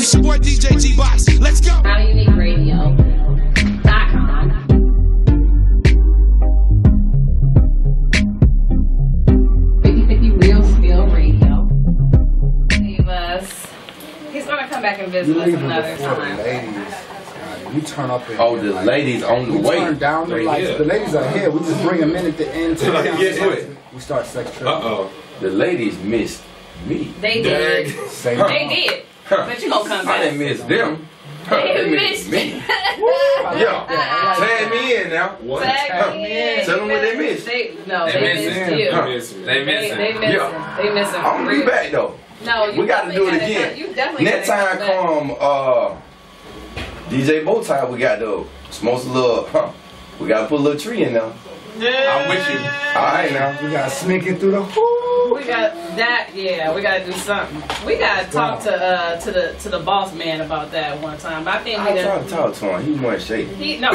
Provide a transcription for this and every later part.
It's your boy DJ G-Box. Let's go. HowUniqueRadio.com. 50/50 Real Skill Radio. Leave us. He's gonna come back and visit us another time. We turn up in the ladies on the way. Turn down the lights. The ladies are here. We just bring them in at the end. Guess what? We start sex trip. The ladies missed me. They did. Same They did. But you gonna come back. I didn't miss them. They missed me. Yeah. Tag me in now. Tag me in. Tell them what they missed. They missed you. They miss him. They miss him. They miss him. I'm gonna be back though. No, you we got to do it again. You definitely Next time come DJ Bowtie, we got to smoke a little, we got to put a little tree in there. I'm with you. Alright now. We got to sneak it through the hole. We got that, yeah, we got to do something. We got to talk to the boss man about that one time. But I think we I tried to talk to him. He wasn't shaking. He didn't.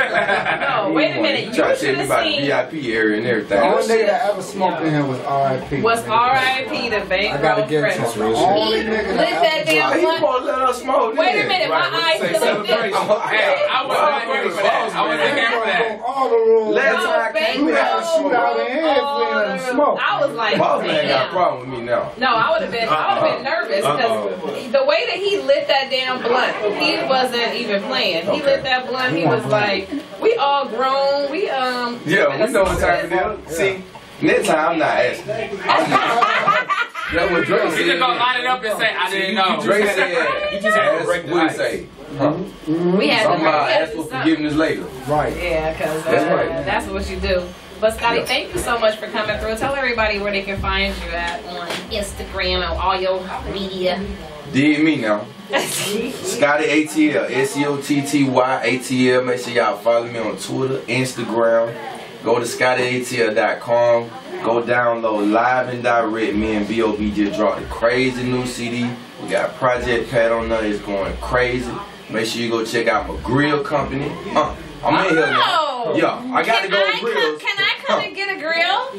No, wait a minute. He tried to tell me about the VIP area and everything. The only nigga that ever smoked in here was R.I.P. Was R.I.P. the bank I gotta give it to him. The only nigga lit that damn He blunt. supposed to let us smoke. Wait a minute, my eyes still look Hey, I wasn't here for that. I wasn't here for that. All the rules. Last time I came, we had to shoot out in here if we let him smoke. I was like, Boss man got a damn. problem with me now. No, I would have been nervous because the way that he lit that damn blunt, he wasn't even playing. He lit that blunt. He was like, we all grown. We Yeah, we know what time it is. See, next time I'm not asking. That's what Dre said. He just gonna line it up and say, I didn't know. Dre said, you just have to break the what he ice. say? We had to ask for forgiveness later. Right. Yeah, because That's right. that's what you do. But Scotty, thank you so much for coming through. Tell everybody where they can find you at on Instagram and all your media. Dig me now. Scotty ATL, SCOTTY ATL. Make sure y'all follow me on Twitter, Instagram. Go to ScottyATL.com. Go download Live and Direct. Me and B.O.B. just dropped a crazy new CD. We got Project Pat on there. It's going crazy. Make sure you go check out my grill company. I'm in here now. Yeah, I got to go to grills. Can I come and get a grill?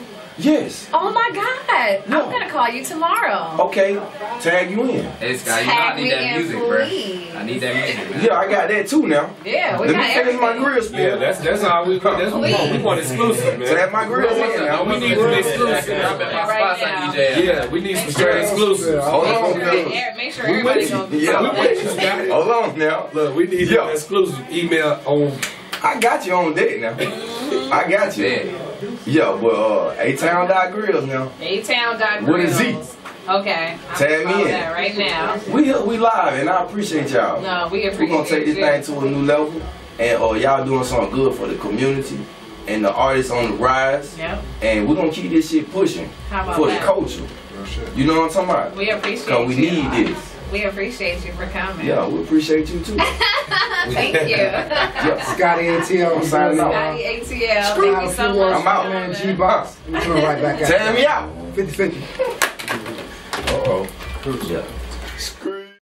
Yes. Oh my God. I'm going to call you tomorrow. Okay, tag you in. Hey, Scott, you know I need that music, bro. I need that music, man. Yeah, I got that too now. Yeah, we Let got me finish my grill spiel. Yeah, that's all we want. That's what we want. We want exclusive, man. Tag my grill in now. We need some exclusive. Right now. Yeah, we need some straight exclusive. Hold on, Make sure everybody goes. Yeah, hold on now. Look, we need some exclusive email on. I got you on deck now. I got you. Yo, but A-Town.Grills now. A-Town.Grills. With a Z. Okay. Tag me in. That right now. We live and I appreciate y'all. No, we appreciate We're gonna take this you. thing to a new level, and y'all doing something good for the community and the artists on the rise. Yep. And we're gonna keep this shit pushing How about for that? the culture. You know what I'm talking about? We appreciate you. Cause we need this. We appreciate you for coming. Yeah, we appreciate you too. Thank you. Yeah. Scotty ATL. I'm signing off. Scotty ATL. Thank you so much. I'm out. Man, G-Box. We're coming right back at Tell me out. 50-50. Uh-oh. Yeah.